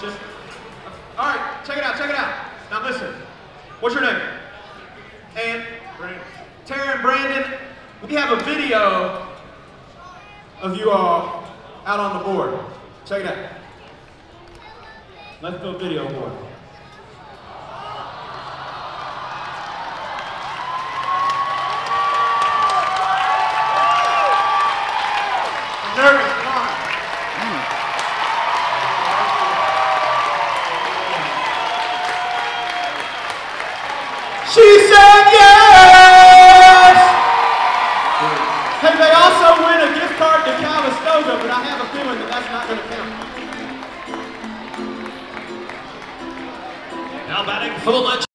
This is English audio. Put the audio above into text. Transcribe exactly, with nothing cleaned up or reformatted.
Just, all right, check it out, check it out. Now listen, what's your name? And Brandon. Tara and Brandon, we have a video of you all out on the board. Check it out. Let's go video board. I'm nervous, come on. Mm. She said yes! Hey, they also win a gift card to Calistoga, but I have a feeling that that's not going to count. Now batting for the Legends.